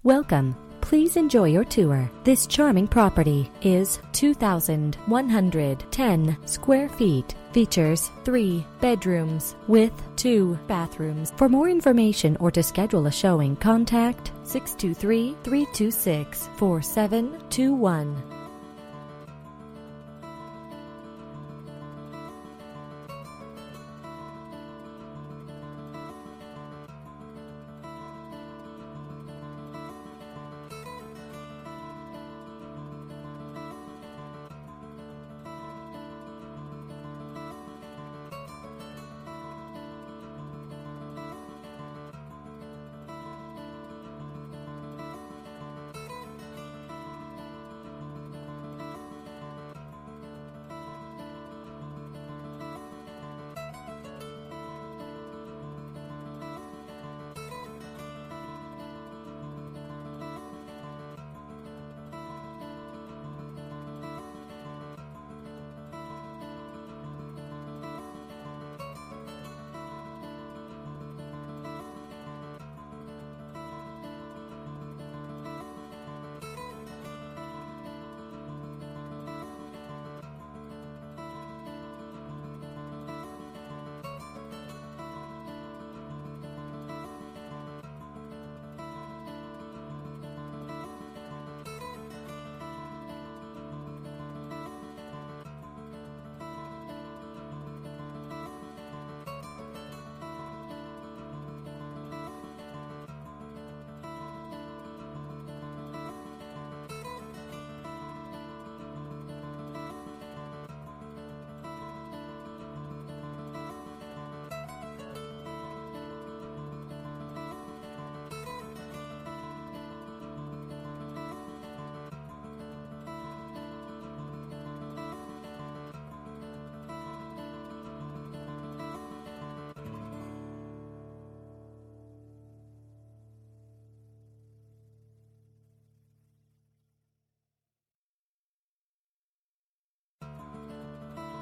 Welcome. Please enjoy your tour. This charming property is 2,110 square feet. Features 3 bedrooms with 2 bathrooms. For more information or to schedule a showing, contact 623-326-4721.